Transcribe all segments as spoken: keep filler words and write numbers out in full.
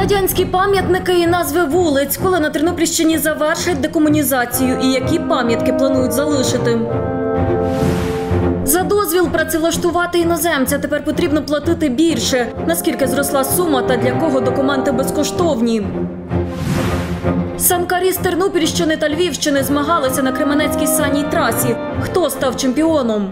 Радянські пам'ятники і назви вулиць, коли на Тернопільщині завершать декомунізацію і які пам'ятки планують залишити. За дозвіл працевлаштувати іноземця тепер потрібно платити більше. Наскільки зросла сума та для кого документи безкоштовні? Санкарі з Тернопільщини та Львівщини змагалися на Кременецькій санній трасі. Хто став чемпіоном?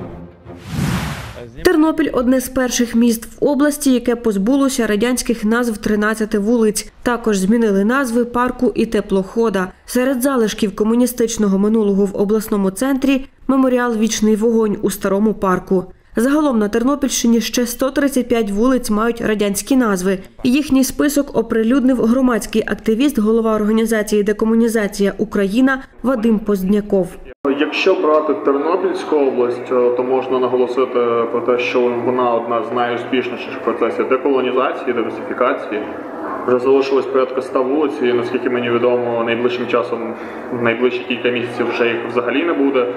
Тернопіль – одне з перших міст в області, яке позбулося радянських назв тринадцяти вулиць. Також змінили назви парку і теплохода. Серед залишків комуністичного минулого в обласному центрі – меморіал «Вічний вогонь» у старому парку. Загалом на Тернопільщині ще сто тридцять п'ять вулиць мають радянські назви. Їхній список оприлюднив громадський активіст, голова організації «Декомунізація Україна» Вадим Поздняков. Якщо брати Тернопільську область, то можна наголосити про те, що вона одна з найуспішніших в процесі деколонізації, диверсифікації. Вже залишилось порядка ста вулиць, і, наскільки мені відомо, найближчим часом, в найближчі кілька місяців вже їх взагалі не буде.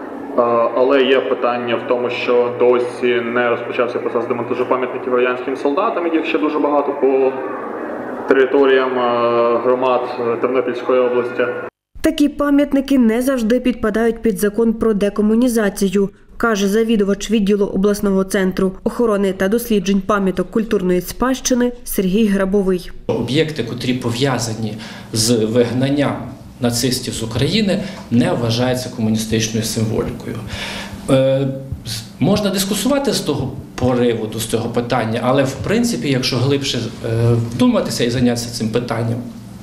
Але є питання в тому, що досі не розпочався процес демонтажу пам'ятників радянським солдатам, яких ще дуже багато по територіям громад Тернопільської області. Такі пам'ятники не завжди підпадають під закон про декомунізацію, каже завідувач відділу обласного центру охорони та досліджень пам'яток культурної спадщини Сергій Грабовий. Об'єкти, котрі пов'язані з вигнанням нацистів з України, не вважаються комуністичною символікою. Е, можна дискусувати з того приводу, з цього питання, але в принципі, якщо глибше е, вдуматися і зайнятися цим питанням,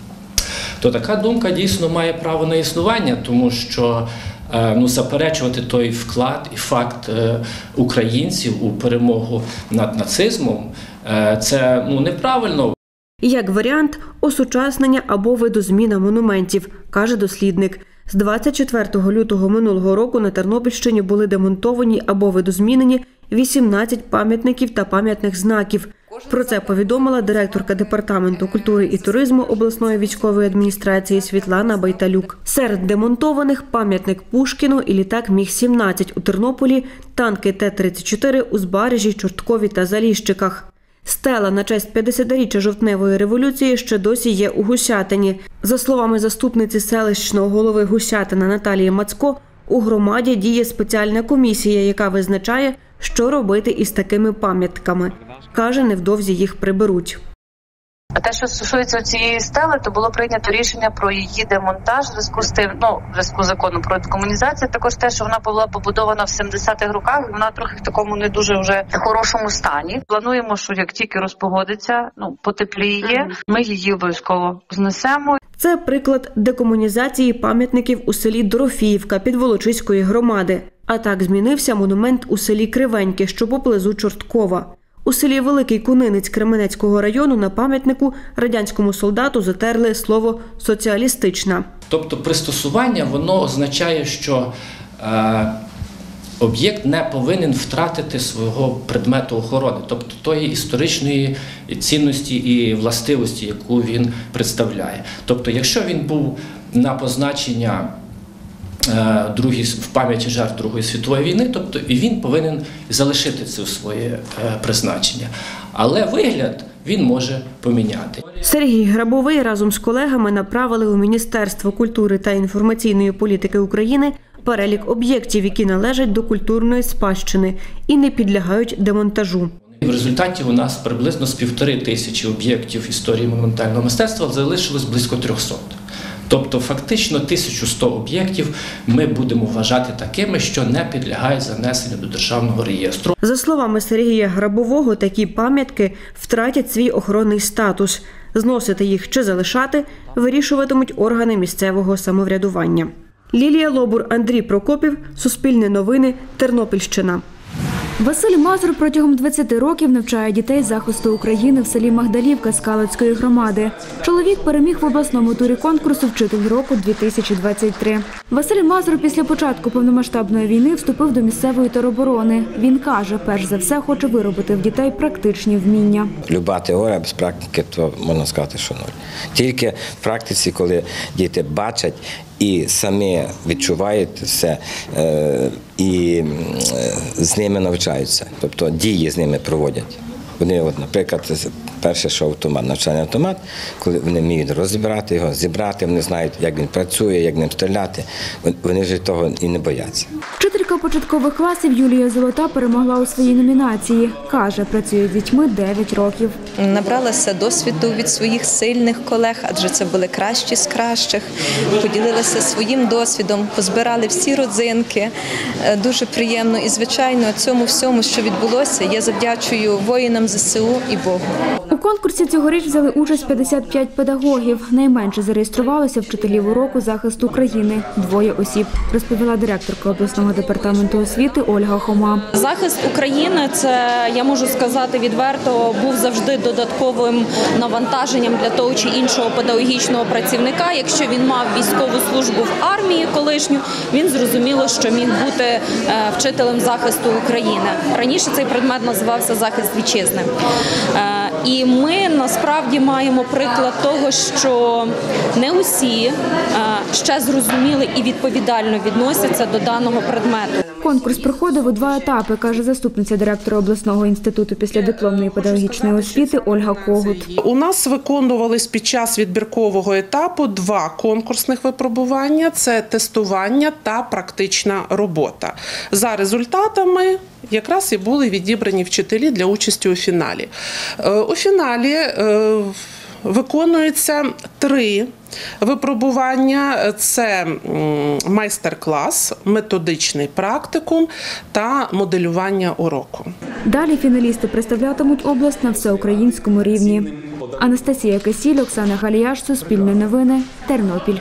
то така думка дійсно має право на існування, тому що е, ну, заперечувати той вклад і факт е, українців у перемогу над нацизмом е, – це ну, неправильно. Як варіант – осучаснення або видозміна монументів, каже дослідник. З двадцять четвертого лютого минулого року на Тернопільщині були демонтовані або видозмінені вісімнадцять пам'ятників та пам'ятних знаків. Про це повідомила директорка Департаменту культури і туризму обласної військової адміністрації Світлана Байталюк. Серед демонтованих – пам'ятник Пушкіну і літак Міг сімнадцять у Тернополі, танки Т тридцять чотири у Збаражі, Чорткові та Заліщиках. Стела на честь п'ятдесятиріччя жовтневої революції ще досі є у Гусятині. За словами заступниці селищного голови Гусятина Наталії Мацко, у громаді діє спеціальна комісія, яка визначає, що робити із такими пам'ятками. Каже, невдовзі їх приберуть. А те, що стосується цієї стели, то було прийнято рішення про її демонтаж в зв'язку з тим, ну, в зв'язку з законом про декомунізацію, також те, що вона була побудована в сімдесятих роках, вона трохи в такому не дуже вже хорошому стані. Плануємо, що як тільки розпогодиться, ну, потепліє, ми її обов'язково знесемо. Це приклад декомунізації пам'ятників у селі Дорофіївка Підволочиської громади. А так змінився монумент у селі Кривеньке, що поблизу Чорткова. У селі Великий Кунинець Кременецького району на пам'ятнику радянському солдату затерли слово «соціалістична». Тобто пристосування, воно означає, що е, об'єкт не повинен втратити свого предмету охорони, тобто тої історичної цінності і властивості, яку він представляє. Тобто, якщо він був на позначення Другі, в пам'яті жертв Другої світової війни, тобто і він повинен залишити це своє е, призначення. Але вигляд він може поміняти. Сергій Грабовий разом з колегами направили у Міністерство культури та інформаційної політики України перелік об'єктів, які належать до культурної спадщини і не підлягають демонтажу. В результаті у нас приблизно з півтори тисячі об'єктів історії монументального мистецтва залишилось близько трьохсот. Тобто фактично тисячу сто об'єктів ми будемо вважати такими, що не підлягають занесенню до державного реєстру. За словами Сергія Грабового, такі пам'ятки втратять свій охоронний статус. Зносити їх чи залишати вирішуватимуть органи місцевого самоврядування. Лілія Лобур, Андрій Прокопів, Суспільне новини, Тернопільщина. Василь Мазур протягом двадцяти років навчає дітей захисту України в селі Магдалівка Скалацької громади. Чоловік переміг в обласному турі конкурсу «Вчитель року-дві тисячі двадцять три». Василь Мазур після початку повномасштабної війни вступив до місцевої тероборони. Він каже, перш за все хоче виробити в дітей практичні вміння. Люба теорія без практики, то можна сказати, що нуль. Тільки в практиці, коли діти бачать і самі відчувають все, і з ними навчаються, тобто дії з ними проводять. Вони, от, наприклад, Перше, що автомат, навчальний автомат, коли вони вміють розібрати його, зібрати, вони знають, як він працює, як ним стріляти, вони вже того і не бояться. Вчителька початкових класів Юлія Золота перемогла у своїй номінації. Каже, працює з дітьми дев'ять років. Набралася досвіду від своїх сильних колег, адже це були кращі з кращих. Поділилася своїм досвідом, позбирали всі родзинки. Дуже приємно і, звичайно, цьому всьому, що відбулося, я завдячую воїнам зе се у і Богу. У конкурсі цьогоріч взяли участь п'ятдесят п'ять педагогів. Найменше зареєструвалося вчителів уроку захисту України – двоє осіб, розповіла директорка обласного департаменту освіти Ольга Хома. Захист України – це, я можу сказати відверто, був завжди додатковим навантаженням для того чи іншого педагогічного працівника. Якщо він мав військову службу в армії колишню, він зрозуміло, що міг бути вчителем захисту України. Раніше цей предмет називався захист вітчизни. І ми насправді маємо приклад того, що не усі ще зрозуміли і відповідально відносяться до даного предмету. Конкурс проходив у два етапи, каже заступниця директора обласного інституту післядипломної педагогічної освіти Ольга Когут. У нас виконувались під час відбіркового етапу два конкурсних випробування – це тестування та практична робота. За результатами якраз і були відібрані вчителі для участі у фіналі. У фіналі виконується три випробування – це майстер-клас, методичний практикум та моделювання уроку. Далі фіналісти представлятимуть область на всеукраїнському рівні. Анастасія Кисіль, Оксана Галіяш, Суспільне новини, Тернопіль.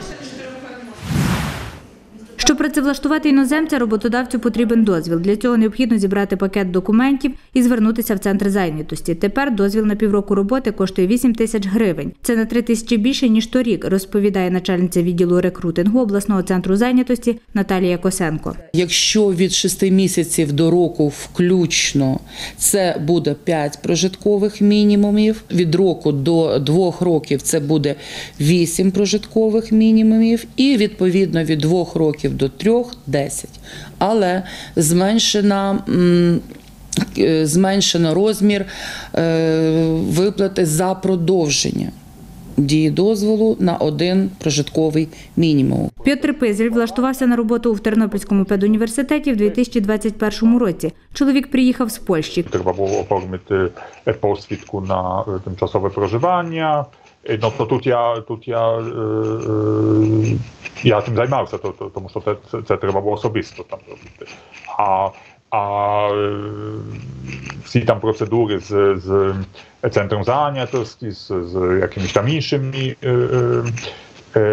Щоб працевлаштувати іноземця, роботодавцю потрібен дозвіл. Для цього необхідно зібрати пакет документів і звернутися в центр зайнятості. Тепер дозвіл на півроку роботи коштує вісім тисяч гривень. Це на три тисячі більше, ніж торік, розповідає начальниця відділу рекрутингу обласного центру зайнятості Наталія Косенко. Якщо від шести місяців до року включно, це буде п'ять прожиткових мінімумів. Від року до двох років це буде вісім прожиткових мінімумів. І відповідно від двох років до трьох – десять. Але зменшена, зменшено розмір виплати за продовження дії дозволу на один прожитковий мінімум. Петр Пизель влаштувався на роботу у Тернопільському педуніверситеті в дві тисячі двадцять першому році. Чоловік приїхав з Польщі. Треба було оформити посвідку на тимчасове проживання. No to тут я, тут я, е, я цим займався, то, то, тому що це, це, це треба було особисто там робити. А, а всі там процедури з, з центром зайнятості, з, з якимись там іншими, е, е,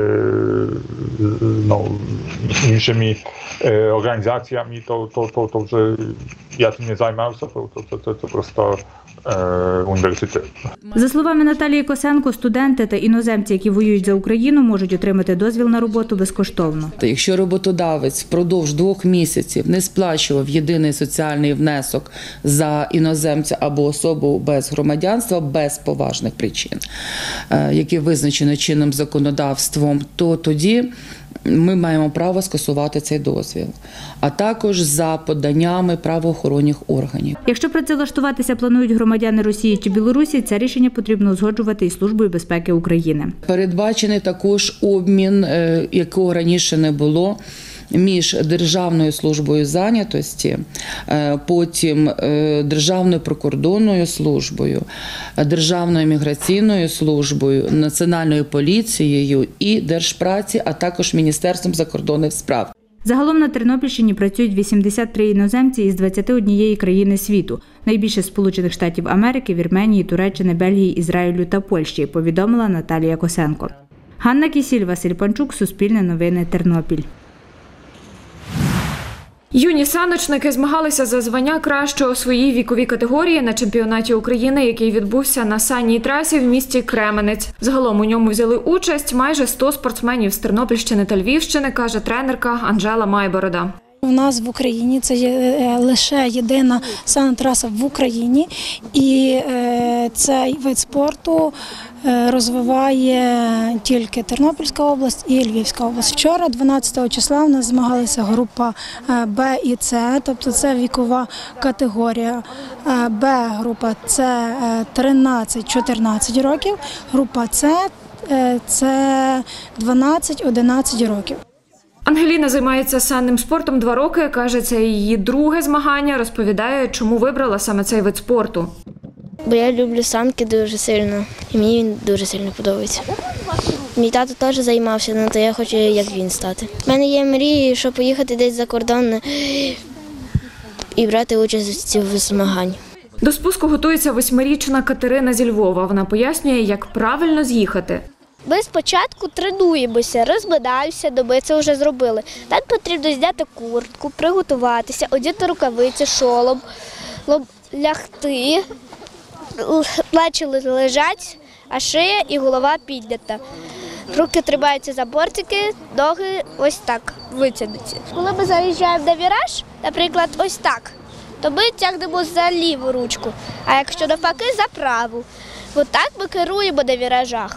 no, іншими е, організаціями, то, то, то, то вже я цим не займався, то, то, то, то, то просто університет. За словами Наталії Косенко, студенти та іноземці, які воюють за Україну, можуть отримати дозвіл на роботу безкоштовно. Якщо роботодавець впродовж двох місяців не сплачував єдиний соціальний внесок за іноземця або особу без громадянства, без поважних причин, які визначені чинним законодавством, то тоді ми маємо право скасувати цей дозвіл, а також за поданнями правоохоронних органів. Якщо працевлаштуватися планують громадяни Росії чи Білорусі, це рішення потрібно узгоджувати із Службою безпеки України. Передбачений також обмін, якого раніше не було, між Державною службою зайнятості, потім Державною прикордонною службою, Державною міграційною службою, Національною поліцією і Держпраці, а також Міністерством закордонних справ. Загалом на Тернопільщині працюють вісімдесят три іноземці із двадцяти однієї країни світу. Найбільше з Сполучених Штатів Америки, Вірменії, Туреччини, Бельгії, Ізраїлю та Польщі, повідомила Наталія Косенко. Ганна Кісіль, Василь Панчук, Суспільне новини, Тернопіль. Юні саночники змагалися за звання кращого у своїй віковій категорії на чемпіонаті України, який відбувся на санній трасі в місті Кременець. Загалом у ньому взяли участь майже сто спортсменів з Тернопільщини та Львівщини, каже тренерка Анжела Майборода. У нас в Україні це є лише єдина санна траса в Україні, і цей вид спорту розвиває тільки Тернопільська область і Львівська область. Вчора, дванадцятого числа, у нас змагалися група Б і С, тобто це вікова категорія. Б-група – це тринадцять-чотирнадцять років, група С – це дванадцять-одинадцять років. Ангеліна займається санним спортом два роки. Каже, це її друге змагання. Розповідає, чому вибрала саме цей вид спорту. Бо я люблю санки дуже сильно, і мені він дуже сильно подобається. Мій тато теж займався, але то я хочу, як він стати. У мене є мрії, щоб поїхати десь за кордон і брати участь в змаганні. До спуску готується восьмирічна Катерина зі Львова. Вона пояснює, як правильно з'їхати. Ми спочатку тренуємося, розбираємося, доби це вже зробили. Так потрібно зняти куртку, приготуватися, одягти рукавиці, шолом, лягти, плечі лежать, а шия і голова піднята. Руки тримаються за бортики, ноги ось так витягнуті. Коли ми заїжджаємо на віраж, наприклад, ось так, то ми тягнемо за ліву ручку, а якщо навпаки, за праву. Ось так ми керуємо на віражах.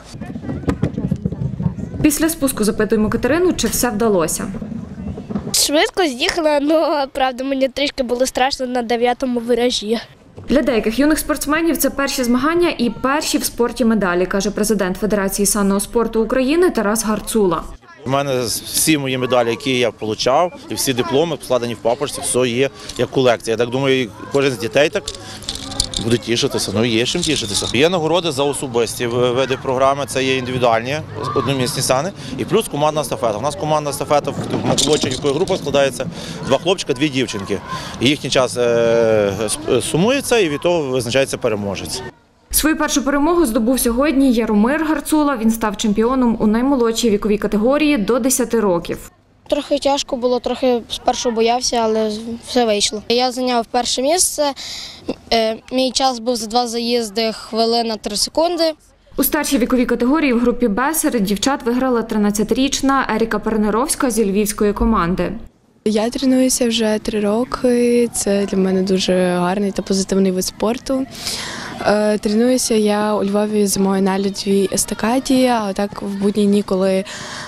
Після спуску запитуємо Катерину, чи все вдалося. Швидко з'їхала, але, правда, мені трішки було страшно на дев'ятому виражі. Для деяких юних спортсменів це перші змагання і перші в спорті медалі, каже президент Федерації санного спорту України Тарас Гарцула. У мене всі мої медалі, які я отримав, і всі дипломи складені в папочці, все є як колекція. Я так думаю, кожен з дітей так буде тішитися, ну є чим тішитися. Є нагороди за особисті види програми, це є індивідуальні одномісні сани, і плюс командна естафета. У нас командна естафета в молодшій віковій групі складається два хлопчика, дві дівчинки. І їхній час сумується і від того визначається переможець. Свою першу перемогу здобув сьогодні Яромир Гарцула. Він став чемпіоном у наймолодшій віковій категорії до десяти років. Трохи тяжко було, трохи спершу боявся, але все вийшло. Я зайняв перше місце, мій час був за два заїзди хвилина три секунди. У старшій віковій категорії в групі Б серед дівчат виграла тринадцятирічна Еріка Перенеровська зі львівської команди. Я тренуюся вже три роки, це для мене дуже гарний та позитивний вид спорту. Тренуюся я у Львові зимою на льодовій естакаді, а так в будні дні, коли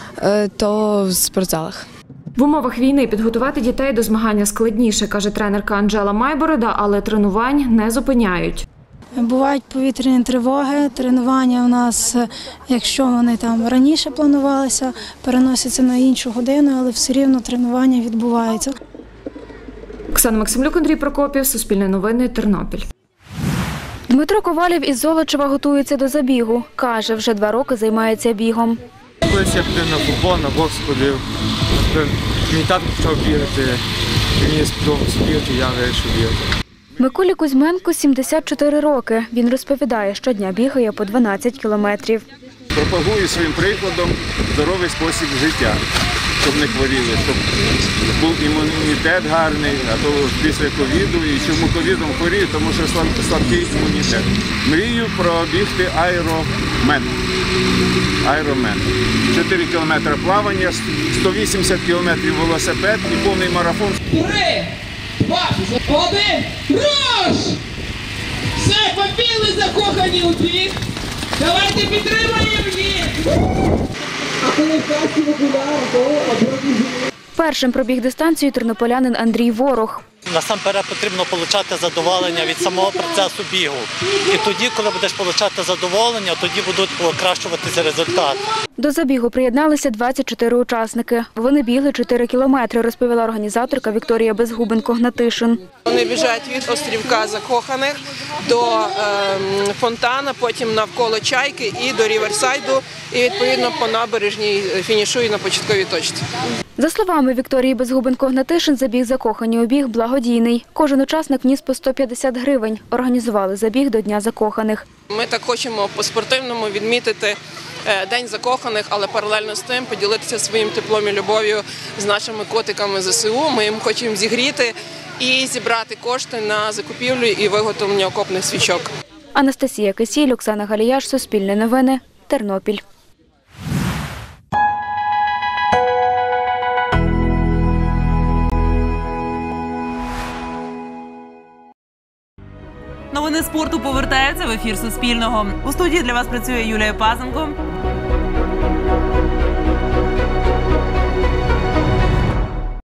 то в спортзалах. В умовах війни підготувати дітей до змагання складніше, каже тренерка Анжела Майборода, але тренувань не зупиняють. Бувають повітряні тривоги, тренування у нас, якщо вони там раніше планувалися, переносяться на іншу годину, але все рівно тренування відбуваються. Оксана Максимлюк, Андрій Прокопів, Суспільне новини, Тернопіль. Дмитро Ковалів із Золочева готується до забігу. Каже, вже два роки займається бігом. Колись я ходив на футбол, на бокс ходив. Мій тато почав бігати, мені сподобався бігати, я вирішив бігати. Миколі Кузьменку сімдесят чотири роки. Він розповідає, щодня бігає по дванадцять кілометрів. Пропагую своїм прикладом здоровий спосіб життя, щоб не хворіли, щоб був імунітет гарний, а то після ковіду. І чому ковідом хворію, тому що слабкий імунітет. Мрію пробігти айромен. Айромен. чотири кілометри плавання, сто вісімдесят кілометрів велосипед і повний марафон. Три, два, один, руш! Все, побігли закохані у двір. Давайте підтримаємо їх! А коли касті окуляри, то обробіть. Першим пробіг дистанцію тернополянин Андрій Ворог. Насамперед потрібно отримати задоволення від самого процесу бігу. І тоді, коли будеш отримати задоволення, тоді будуть покращуватися результати. До забігу приєдналися двадцять чотири учасники. Вони бігли чотири кілометри, розповіла організаторка Вікторія Безгубенко-Гнатишин. Вони біжать від острівка Закоханих до е, фонтана, потім навколо Чайки і до Ріверсайду, і відповідно по набережній фінішують на початковій точці. За словами Вікторії Безгубенко-Гнатишин, забіг «Закохані» у біг благодійний. Кожен учасник вніс по сто п'ятдесят гривень. Організували забіг до Дня закоханих. Ми так хочемо по-спортивному відмітити День закоханих, але паралельно з тим поділитися своїм теплом і любов'ю з нашими котиками зе се у. Ми їм хочемо зігріти і зібрати кошти на закупівлю і виготовлення окопних свічок. Анастасія Кисіль, Оксана Галіяш, Суспільне новини, Тернопіль. Новини спорту повертаються в ефір Суспільного. У студії для вас працює Юлія Пазенко.